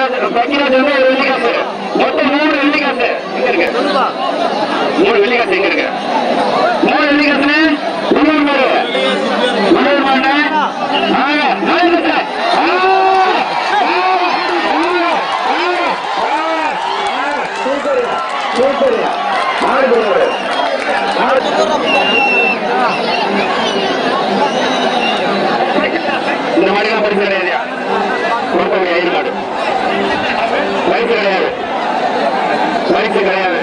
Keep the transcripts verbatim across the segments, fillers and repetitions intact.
பக்கிராஜ் வந்து ஒரு வெள்ளி காசு. மொத்தம் மூணு வெள்ளி காசு எங்க இருக்கு? மூணு வெள்ளி காசு எங்க இருக்கு? மூணு வெள்ளி காசுன்னு உள்ளூர் மாடு உள்ளூர் மாடு இந்த மாடுலாம் பரிசு கிடையாது. ஐந்து மாடு பரிசு கிடையாது. பரிசு கிடையாது.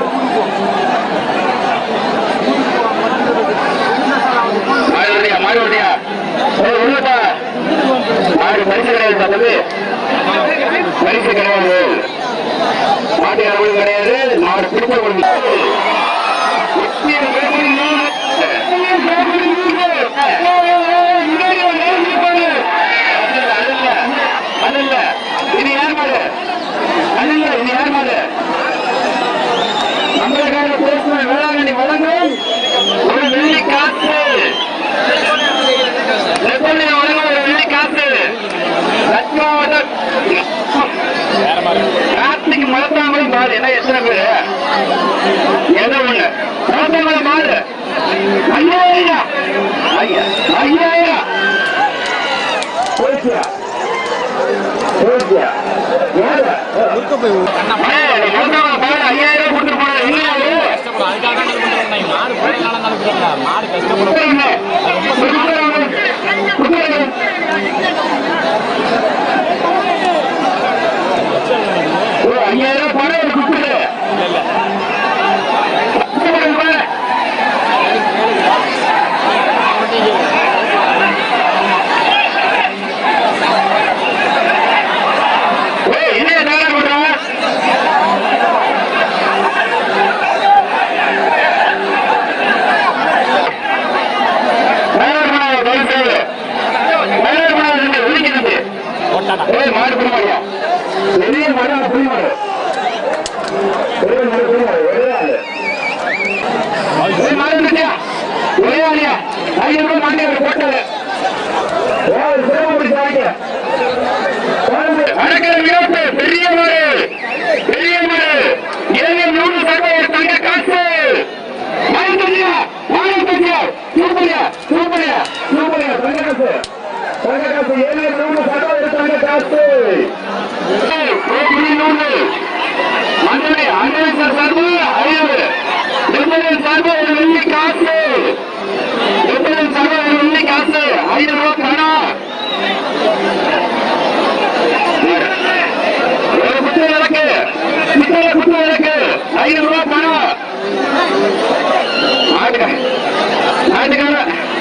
மாடு மாடு வருதியா உள்ளதா மாடு பரிசு கிடையாது. தம்பி பரிசு கிடையாது. மாட்டு யாரும் கிடையாது. மாடு பிடிச்ச அல்ல இது யார் மாடு? அல்ல இது யார் மாடு? நம்மளுக்கான பேசுகிற வேளாங்கண்ணி வழங்கும் ஒரு வெள்ளி காசு. வழங்கும் ஒரு வெள்ளி காசு. கார்த்திக் மலத்தாமலை மாடு. என்ன எத்தனை பேரு? ஏதோ ஒண்ணு மலத்தாமலை மாடு. ஐயாயிரம் ஐயாயிரம் ஐயாயிரம் கொடுத்து போன மாடு கஷ்டப்படும். ஐயாயிரம் பணம் கொடுத்துரு. மாடு புரியா நிறைய மாடு புரியுமாடு ஒரே ஆளியா ஐநூறு ரூபாய் மாட்டி போட்டது பெரிய மாடு பெரிய மாடு ஏழு நூறு சதவீத தங்க காசு. சூப்பரியா சூப்பரியா சூப்பரியா சூப்பரியா தங்க காசு. தங்க காசு ஏழு நூறு சதவீத தங்க காசு. மண்டலே அன்பேஸ்வர் சார்பு ஐநூறு எம்பதன் சார்பு ஒரு வெள்ளி காசு. எம்பதன் சார்பு ஒரு வெள்ளி காசு. ஐநூறு ரூபாய் பணம். ஒரு குத்து விளக்கு குத்து குத்து விளக்கு ஐநூறு ரூபாய் பணம். நாட்டுக்கார நாட்டுக்கார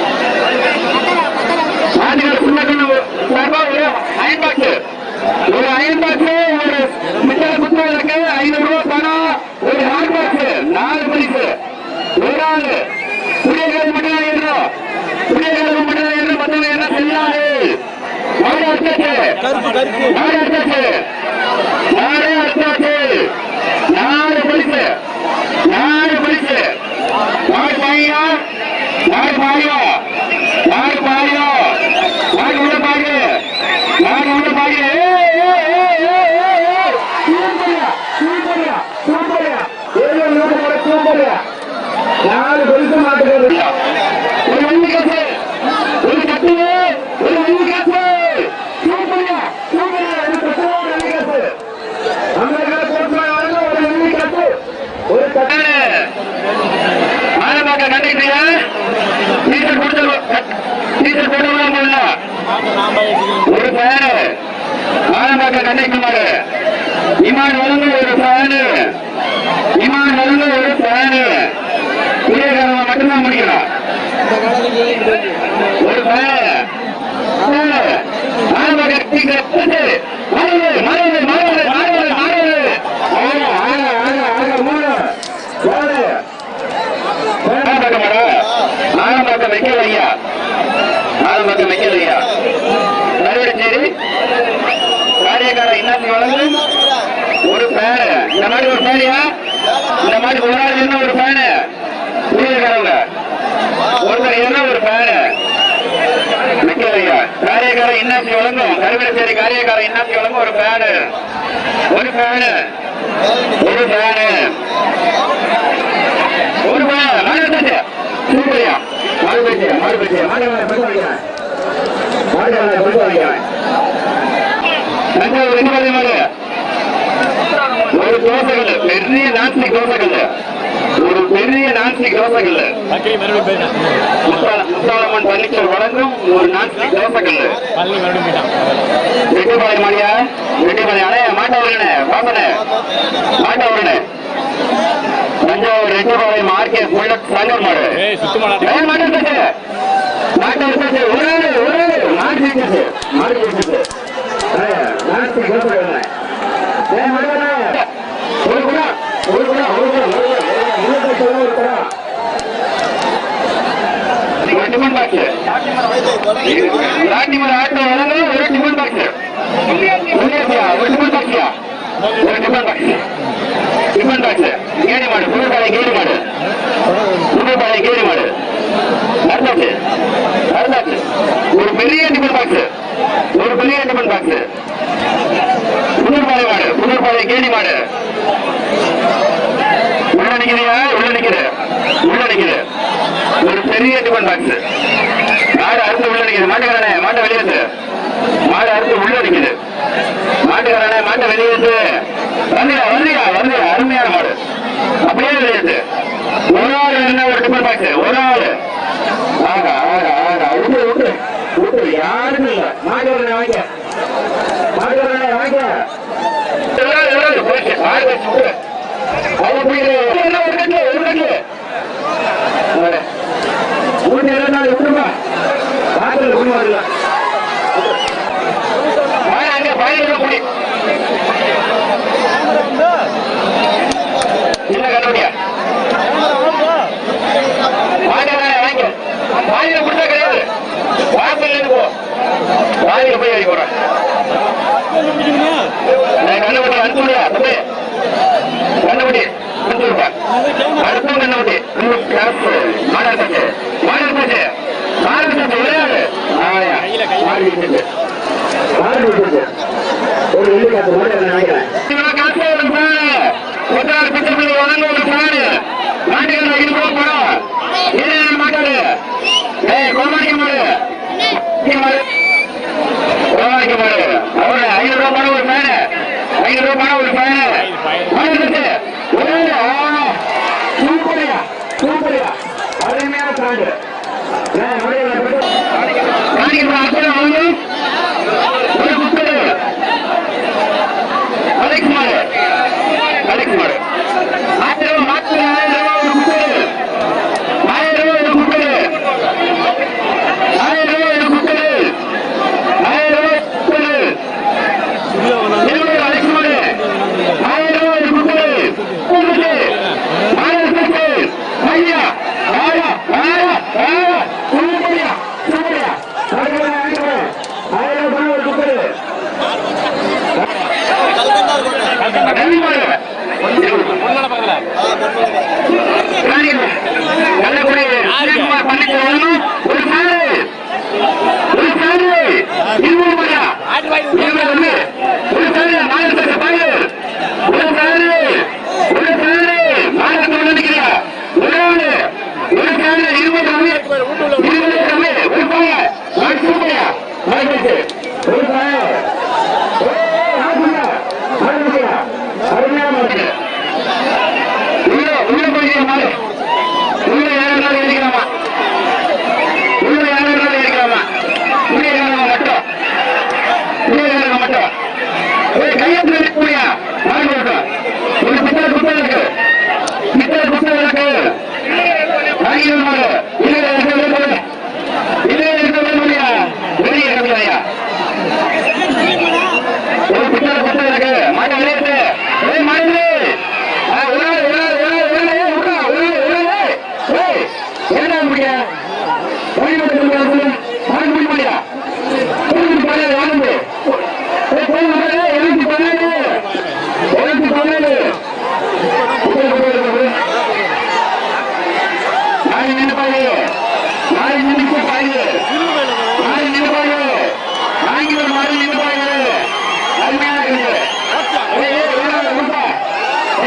ஒரு ஐம்பத்து ஒரு ஐம்பத்து ஒரு மிட்டர குத்து விளக்கு ஐநூறு ரூபாய் பணம். ஒரு ஹாட் பாக்ஸ் நாலு பரிசு. ஒரு ஆளு புரியகிறது மட்டும் தான் ஏறணும். புரியகிறது மட்டும் தான் ஏறணும். மற்றவங்க என்ன செய்யாது. நாடு அடிச்சாச்சு நாடு அடிச்சாச்சு நாடு அடிச்சாச்சு. நாலு பரிசு நாலு பரிசு. நாடு பாயா நாடு பாயா நாடு பாயா நாடு உள்ள பாடு நாடு உள்ள பாடு. நாலு பரிசு மாட்டுகிறது. ஒரு வெள்ளி காசு ஒரு கட்டு ஒரு வெள்ளி காசு. சூப்பரியா சூப்பரியா ஒரு வெள்ளி காசு. ஒரு வெள்ளி காசு ஒரு கட்டு. ஆரம்பாக்க நன்றியா டீச்சர் கொடுத்து டீச்சர் போட்டு ஒரு ஃபேனு. ஆரம்பாக்க கண்ணைக்குமாறு இமான் வழங்க ஒரு ஃபேனு. இமான் வழங்க ஒரு ஃபேனு. குடியேறவங்க மட்டும்தான் முடிக்கலாம். ஒரு ஃபேனு ஆரம்பாக்க மறுபடி மறுபடி மறுபடி மறுபடி மறுபடி ஆரம்பாக்க வைக்கல ஐயா. ஆரம்பாக்க வைக்கல ஐயா. நறுவடச்சேரி காரியக்கார இன்னாசி வழங்கு ஒரு ஃபேனு. இந்த மாதிரி ஒரு ஃபேனியா இந்த மாதிரி ஒரு ஆள் என்ன ஒரு ஃபேனு. குடியிருக்காரங்க ஒருத்தர் என்ன ஒரு ஃபேனு. காரியக்கார இன்னாசி வழங்கும் கருவிடச்சேரி காரியக்கார இன்னாசி வழங்கும் ஒரு பேனு ஒரு பேனு ஒரு பேனு ஒரு பேனு சூப்பரியா மாடு பேச்சு மாடு பேச்சு மாடு தஞ்சாவூர் ரெண்டு பாதி மாடு ஒரு தோசைகள் பெரிய நான்ஸ்டிக் தோசைகள் ஒரு பெரிய நான்ஸ்டிக் தோசைகள் முத்தாளம்மன் பர்னிச்சர் வழங்கும் ஒரு நான்ஸ்டிக் தோசைகள் வெட்டிப்பாளைய மாடியா வெட்டிப்பாளைய அடைய மாட்ட வரணே பாப்பனே மாட்ட வரணே தஞ்சாவூர் ரெட்டிப்பாளையம் ஆர்கே புல்லட் சங்கர் மாடு மாட்டு மாட்டு ஒரு ஒரு மாடு மாடு நான்ஸ்டிக் தோசைகள் ஒரு குடா ஒரு குடா ஒரு குடா டிஃபன் பாக்ஸ் ராட்டிமலை ஆட்டோ வழங்க ஒரு டிஃபன் பாக்ஸ் ஒரு டிஃபன் பாக்ஸியா ஒரு டிஃபன் பாக்ஸ் டிஃபன் பாக்ஸ் கேடி மாடு புதுப்பாளைய கேடி மாடு புதுப்பாளைய கேடி மாடு நடந்தாச்சு நடந்தாச்சு ஒரு பெரிய டிஃபன் பாக்ஸ் ஒரு பெரிய டிஃபன் பாக்ஸ் புதுப்பாளைய மாடு புதுப்பாளைய கேடி மாடு உள்ள நிக்கிறியா உள்ள நிக்கிற உள்ள நிக்கிற ஒரு பெரிய டிஃபன் பாக்ஸ் மாடு அறுத்து உள்ள நிக்குது மாட்டுக்காரனே மாட்டை வெளியேற்று மாடு அறுத்து உள்ள நிக்குது மாட்டுக்காரனே மாட்டை வெளியேற்று வந்தியா வந்தியா வந்தியா அருமையான மாடு அப்படியே வெளியேற்று ஒரு ஆள் என்ன ஒரு டிஃபன் பாக்ஸ் ஒரு ஆள் ஆகா ஆகா ஆகா விட்டு விட்டு விட்டு யாருக்கும் இல்ல மாட்டுக்காரனே வாங்க மாட்டுக்காரனே வாங்க போயிடுச்சு மாடு வச்சு விட்டு அது போயிடு ஒரு கட்டு ஒரு கட்டு மூணு இரண்டாவது விட்டுருமா பாத்திரம் விட்டு வரல அங்க பயணிக்க முடியும் என்ன கண்டுபிடியா பாத்திரம் வாங்க பாதியில கொடுத்தா கிடையாது பாத்திரம் போ பாதியில போய் அடி போறேன் கண்டுபிடி அனுப்பிடுயா தம்பி கண்டுபிடி அடுத்த கண்டுபிடி மாடு எடுத்தாச்சு மாடு எடுத்தாச்சு மாடு எடுத்தாச்சு விளையாடு மாடு விட்டுச்சு மாடு விட்டுச்சு ஒரு எள்ளு காசு மாடு நினைக்கிறேன் காசு ஒரு ஃபேனு ஒற்றாறு பிச்சை வழங்க ஒரு ஃபேனு நாட்டுகள் இது போக போறோம் இது மாட்டாரு ஏய் கோமாளிக்க மாடு மாடு கோமாளிக்க மாடு அவரு ஐநூறு ரூபாய் பணம் ஒரு ஃபேனு ஐநூறு ரூபாய் பணம் ஒரு ஃபேனு மாடு எடுத்தாச்சு சூப்பரியா சூப்பரியா அருமையான சாண்டு ஒரு குக்கரு அலெக்ஸ் மாடு அலெக்ஸ் மாடு ஆயிரம் ரூபாய் மாற்று ஆயிரம் ரூபாய் ஒரு குக்கரு ஆயிரம் ரூபாய் ஒரு குக்கரு ஆயிரம் ரூபாய் ஒரு குக்கரு ஆயிரம் ரூபாய் குக்கரு அலெக்ஸ் மாடு ஆயிரம் ரூபாய் ஒரு குக்கரு ஐயா ஆயா ஆயா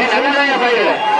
நல்லதாயா பயிர்